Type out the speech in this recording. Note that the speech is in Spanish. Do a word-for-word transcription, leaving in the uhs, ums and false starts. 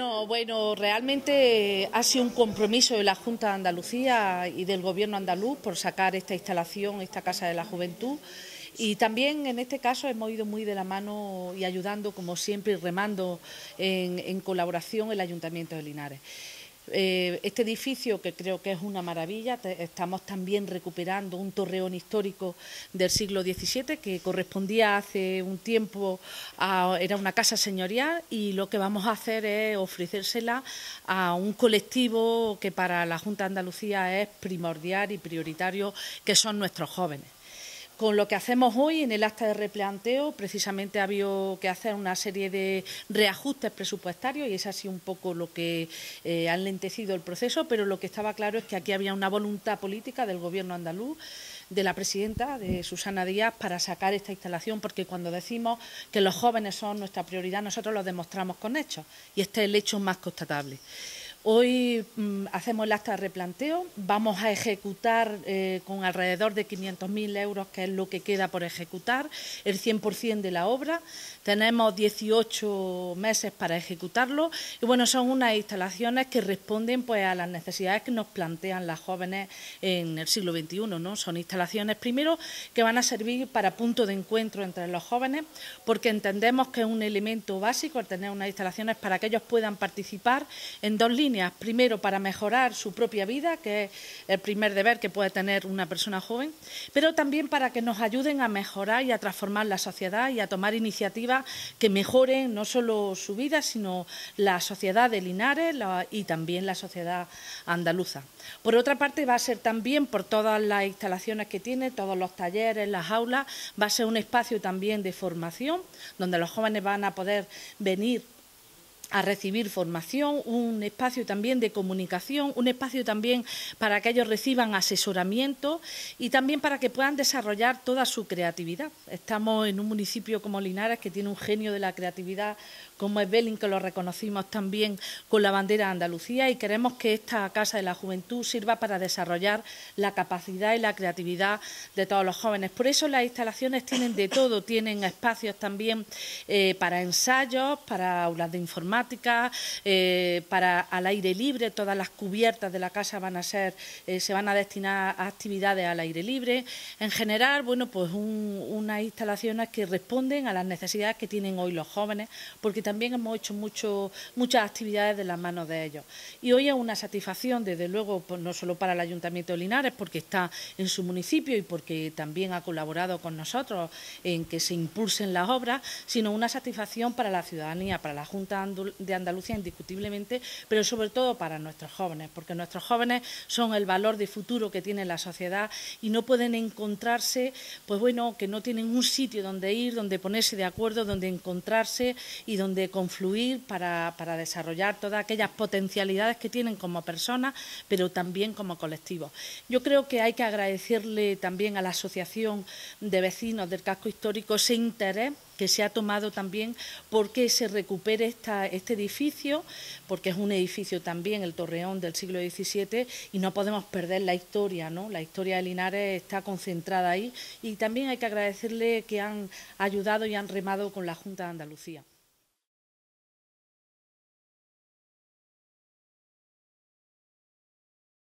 No, bueno, realmente ha sido un compromiso de la Junta de Andalucía y del Gobierno andaluz por sacar esta instalación, esta Casa de la Juventud. Y también en este caso hemos ido muy de la mano y ayudando, como siempre, y remando en, en colaboración el Ayuntamiento de Linares. Eh, este edificio, que creo que es una maravilla, te, estamos también recuperando un torreón histórico del siglo diecisiete que correspondía hace un tiempo a, era una casa señorial, y lo que vamos a hacer es ofrecérsela a un colectivo que para la Junta de Andalucía es primordial y prioritario, que son nuestros jóvenes. Con lo que hacemos hoy en el acta de replanteo, precisamente ha habido que hacer una serie de reajustes presupuestarios y ese ha sido un poco lo que eh, ha enlentecido el proceso, pero lo que estaba claro es que aquí había una voluntad política del Gobierno andaluz, de la presidenta, de Susana Díaz, para sacar esta instalación, porque cuando decimos que los jóvenes son nuestra prioridad, nosotros lo demostramos con hechos, y este es el hecho más constatable. Hoy mmm, hacemos el acta de replanteo, vamos a ejecutar eh, con alrededor de quinientos mil euros, que es lo que queda por ejecutar, el cien por cien de la obra. Tenemos dieciocho meses para ejecutarlo y bueno, son unas instalaciones que responden pues a las necesidades que nos plantean las jóvenes en el siglo veintiuno, ¿no? Son instalaciones primero que van a servir para punto de encuentro entre los jóvenes, porque entendemos que es un elemento básico el tener unas instalaciones para que ellos puedan participar en dos líneas. Primero, para mejorar su propia vida, que es el primer deber que puede tener una persona joven, pero también para que nos ayuden a mejorar y a transformar la sociedad y a tomar iniciativas que mejoren no solo su vida, sino la sociedad de Linares la, y también la sociedad andaluza. Por otra parte, va a ser también, por todas las instalaciones que tiene, todos los talleres, las aulas, va a ser un espacio también de formación, donde los jóvenes van a poder venir a recibir formación, un espacio también de comunicación, un espacio también para que ellos reciban asesoramiento y también para que puedan desarrollar toda su creatividad. Estamos en un municipio como Linares que tiene un genio de la creatividad como es Belín, que lo reconocimos también con la bandera de Andalucía, y queremos que esta Casa de la Juventud sirva para desarrollar la capacidad y la creatividad de todos los jóvenes. Por eso las instalaciones tienen de todo, tienen espacios también eh, para ensayos, para aulas de informática, eh, para al aire libre. Todas las cubiertas de la casa van a ser, eh, se van a destinar a actividades al aire libre. En general, bueno, pues un, unas instalaciones que responden a las necesidades que tienen hoy los jóvenes, porque también hemos hecho mucho, muchas actividades de las manos de ellos. Y hoy es una satisfacción, desde luego, pues no solo para el Ayuntamiento de Linares, porque está en su municipio y porque también ha colaborado con nosotros en que se impulsen las obras, sino una satisfacción para la ciudadanía, para la Junta de Andalucía, indiscutiblemente, pero sobre todo para nuestros jóvenes, porque nuestros jóvenes son el valor de futuro que tiene la sociedad y no pueden encontrarse, pues bueno, que no tienen un sitio donde ir, donde ponerse de acuerdo, donde encontrarse y donde de confluir para, para desarrollar todas aquellas potencialidades que tienen como personas, pero también como colectivos. Yo creo que hay que agradecerle también a la Asociación de Vecinos del Casco Histórico ese interés que se ha tomado también porque se recupere esta, este edificio, porque es un edificio también, el Torreón del siglo diecisiete, y no podemos perder la historia, ¿no? La historia de Linares está concentrada ahí, y también hay que agradecerle que han ayudado y han remado con la Junta de Andalucía.